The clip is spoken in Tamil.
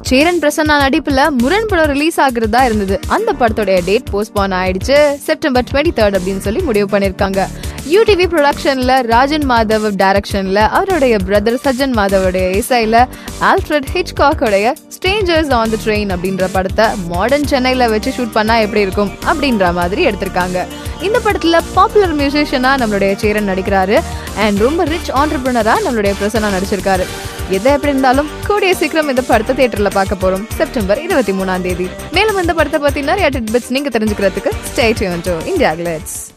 சேரன் பிரசன்னா நடிப்புல முரண் படம் ரிலீஸ் ஆகுறதா இருந்தது. அந்த படத்தோட டேட் போஸ்ட்போன் ஆயிடுச்சு. செப்டம்பர் 23 அப்படின்னு சொல்லி முடிவு பண்ணிருக்காங்க. யூடிவி ப்ரொடக்ஷன்ல ராஜன் மாதவ் டைரக்ஷன்ல அவருடைய பிரதர் சஜன் மாதவோடைய இசையில ஆல்ஃபிரட் ஹிச்காக்கோடைய ஸ்ட்ரேஞ்சர்ஸ் ஆன் தி ட்ரெயின் அப்படின்ற படத்தை மாடர்ன் சென்னையில வச்சு ஷூட் பண்ணா எப்படி இருக்கும் அப்படின்ற மாதிரி எடுத்திருக்காங்க. இந்த படத்துல பாப்புலர் மியூசிஷியனா நம்மளுடைய சேரன் நடிக்கிறாரு அண்ட் ரொம்ப ரிச் ஆண்டர்பிரினரா நம்மளுடைய பிரசன்னா நடிச்சிருக்காரு. எது எப்படி இருந்தாலும் கூடிய சீக்கிரம் இந்த படத்தை தியேட்டர்ல பார்க்க போறோம் செப்டம்பர் 23. மேலும் இந்த படத்தை பத்தி நிறைய டிட்பிட்ஸ் நீங்க தெரிஞ்சுக்கிறதுக்கு stay tune to India glitz.